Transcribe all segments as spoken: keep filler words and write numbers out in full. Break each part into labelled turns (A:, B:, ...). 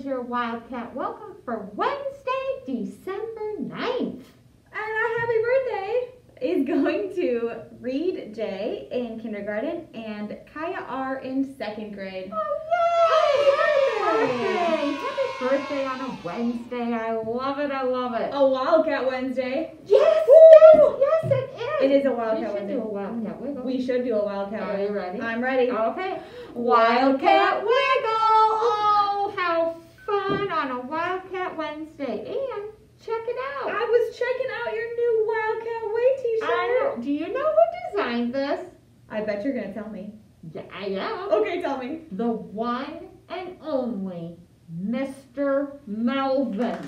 A: your Wildcat Welcome for Wednesday, December ninth.
B: And our happy birthday is going to Reed J in kindergarten and Kaya R in second grade.
A: Oh, yay!
B: Happy birthday!
A: Happy birthday on a Wednesday. I love it. I love it.
B: A Wildcat Wednesday.
A: Yes,
B: Woo!
A: yes, yes, it is.
B: It is a
A: We
B: Wildcat
A: should
B: Wednesday.
A: do a Wildcat Wiggle.
B: We should do a Wildcat
A: Are
B: Wednesday.
A: you ready?
B: I'm ready.
A: Okay.
B: Wildcat
A: Wiggle! Oh, how fun on a Wildcat Wednesday. And check it out.
B: I was checking out your new Wildcat Way t-shirt.
A: I know. Do you know who designed this?
B: I bet you're gonna tell me.
A: Yeah, I am.
B: Okay, tell me.
A: The one and only Mister Melvin.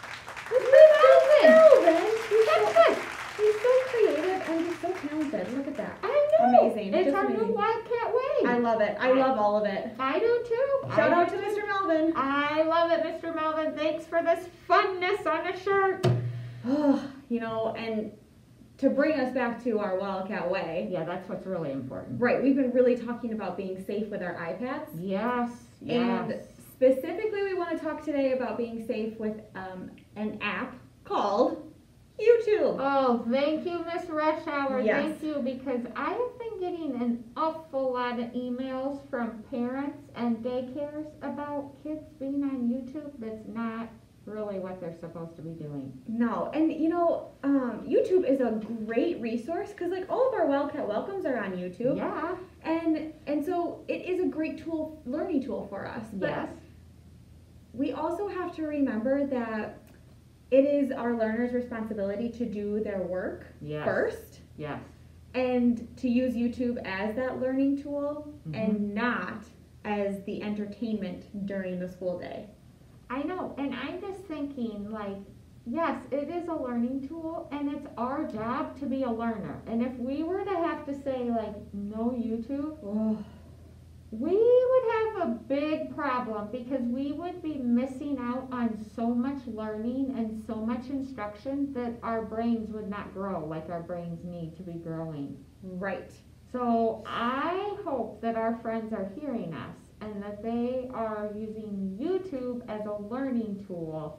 B: Mister Melvin. He's
A: That's
B: so,
A: it.
B: he's so creative and he's so talented. Look at that.
A: I know.
B: Amazing.
A: It's
B: Just
A: our
B: amazing.
A: new Wildcat Way.
B: I love it. I
A: I-
B: love all of it.
A: I do too.
B: Shout
A: I
B: out
A: do
B: to
A: too.
B: Mister Melvin.
A: I love it, Mister Melvin. Thanks for this funness on a shirt.
B: You know, and to bring us back to our Wildcat Way,
A: Yeah, that's what's really important.
B: right, we've been really talking about being safe with our iPads.
A: Yes.
B: And
A: Yes.
B: specifically, we want to talk today about being safe with um, an app called YouTube.
A: Oh, thank you, Miss Rush Hour.
B: Yes.
A: Thank you, because I have been getting an awful lot of emails from parents and daycares about kids being on YouTube that's not really what they're supposed to be doing.
B: No, and you know, um, YouTube is a great resource because like all of our Wildcat Welcomes are on YouTube.
A: Yeah.
B: And and so it is a great tool, learning tool for us. But
A: Yes.
B: we also have to remember that it is our learners' responsibility to do their work
A: Yes.
B: first
A: Yes.
B: and to use YouTube as that learning tool
A: Mhm.
B: and not as the entertainment during the school day.
A: I know, and I'm just thinking, like, yes, it is a learning tool, and it's our job to be a learner. And if we were to have to say, like, no YouTube,
B: Oh,
A: we would have a big problem because we would be missing out on so much learning and so much instruction that our brains would not grow like our brains need to be growing.
B: right.
A: So I hope that our friends are hearing us and that they are using YouTube as a learning tool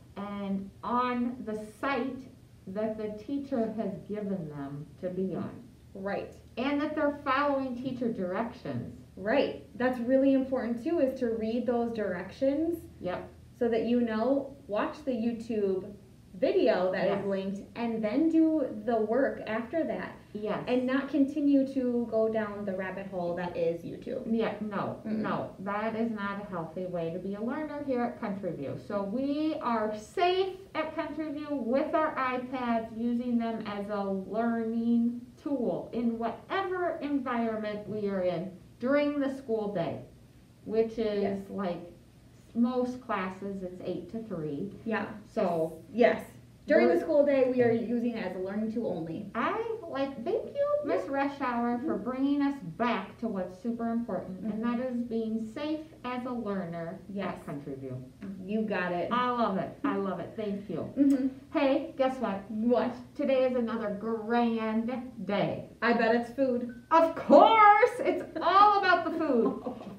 A: and on the site that the teacher has given them to be on.
B: Right.
A: And that they're following teacher directions.
B: Right. That's really important too, is to read those directions
A: Yep.
B: so that you know, watch the YouTube video that
A: Yes.
B: is linked and then do the work after that
A: Yes.
B: and not continue to go down the rabbit hole that is YouTube.
A: Yeah, no,
B: Mm-mm.
A: no, that is not a healthy way to be a learner here at Country View. So we are safe at Country View with our iPads, using them as a learning tool in whatever environment we are in during the school day, which is
B: Yes.
A: like most classes is eight to three.
B: Yeah.
A: So
B: Yes. During the
A: We're-
B: school day, we are using it as a learning tool only.
A: I like, thank you, Miss Rush Hour, for bringing us back to what's super important, and that is being safe as a learner
B: Yes.
A: at Country View.
B: You got it.
A: I love it. I love it. Thank you.
B: Mm-hmm.
A: Hey, guess what?
B: What?
A: Today is another grand day.
B: I bet it's food.
A: Of course, it's all about the food.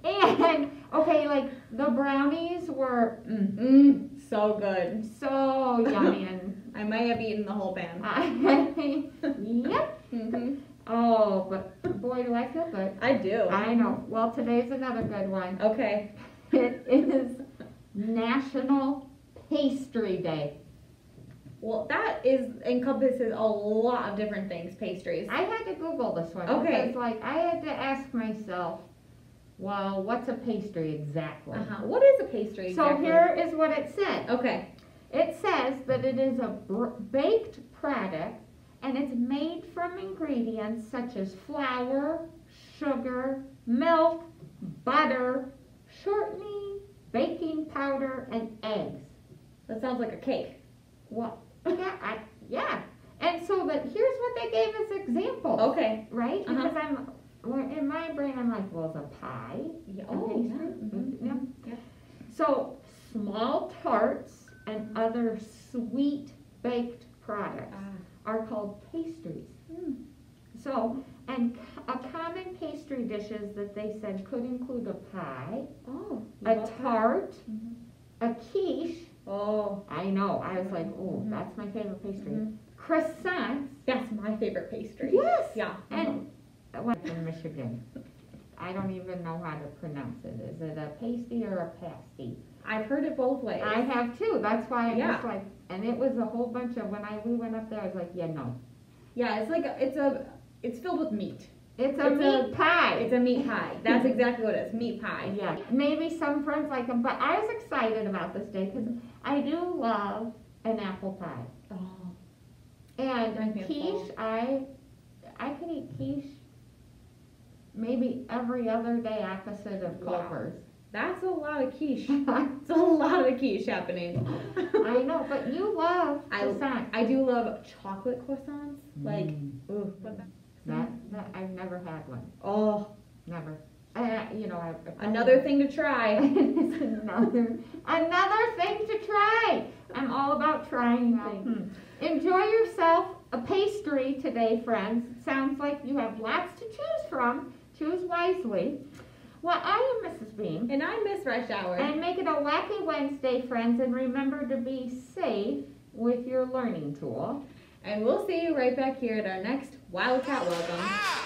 A: And okay, like the brownies were mm,
B: Mmm, so good.
A: so yummy, and
B: I might have eaten the whole pan.
A: I, yep.
B: Mm-hmm.
A: Oh, but boy, do I feel good.
B: I do.
A: I know. Well, today's another good one.
B: Okay.
A: It is National Pastry Day.
B: Well, that is encompasses a lot of different things. Pastries.
A: I had to Google this one.
B: Okay.
A: Because, like, I had to ask myself, well, what's a pastry exactly?
B: Uh-huh. What is a pastry?
A: So
B: Exactly?
A: here is what it said.
B: Okay.
A: It says that it is a br- baked product, and it's made from ingredients such as flour, sugar, milk, butter, shortening, baking powder, and eggs.
B: That sounds like a cake.
A: Well, yeah, I, yeah. And so that here's what they gave as examples,
B: Okay.
A: right?
B: Uh-huh.
A: Because I'm, well, in my brain, I'm like, well, is a pie
B: Yeah.
A: a
B: Oh,
A: pastry?
B: yeah. Mhm.
A: Yeah.
B: Yeah.
A: So small tarts and other sweet baked products
B: Ah.
A: are called pastries.
B: Hmm.
A: So, and c- a common pastry dishes that they said could include a pie,
B: Oh.
A: a
B: love that.
A: tart,
B: Mhm.
A: a quiche.
B: Oh,
A: I know. I was like, oh,
B: Mhm.
A: that's my favorite pastry.
B: Mhm.
A: Croissants.
B: that's my favorite pastry.
A: Yes.
B: Yeah.
A: And I went from Michigan. I don't even know how to pronounce it. Is it a pasty or a pasty?
B: I've heard it both ways.
A: I have too. That's why I
B: Yeah.
A: was like, and it was a whole bunch of when I we went up there. I was like, yeah, no.
B: Yeah, it's like a, it's a it's filled with meat.
A: It's a
B: It's
A: meat
B: a-
A: pie.
B: It's a meat pie. That's exactly what it is. Meat pie.
A: Yeah, maybe some friends like them, but I was excited about this day because I do love an apple pie.
B: Oh.
A: And
B: Reminds me of
A: quiche, I I could eat quiche maybe every other day opposite of
B: Wow.
A: Culver's.
B: That's a lot of quiche.
A: I
B: It's a lot of quiche happening.
A: know, but you love
B: I-
A: croissants.
B: I do love chocolate croissants. Like,
A: Mm.
B: ooh, what the?
A: that, that I've never had one.
B: Oh,
A: Never. Uh, you know, I, I
B: another thing to try.
A: It's another another thing to try. I'm all about trying things.
B: Hmm.
A: Enjoy yourself a pastry today, friends. Sounds like you have lots to choose from. Choose wisely. Well, I am Missus Bean.
B: And I miss rush hour.
A: And make it a wacky Wednesday, friends. And remember to be safe with your learning tool.
B: And we'll see you right back here at our next Wildcat Welcome.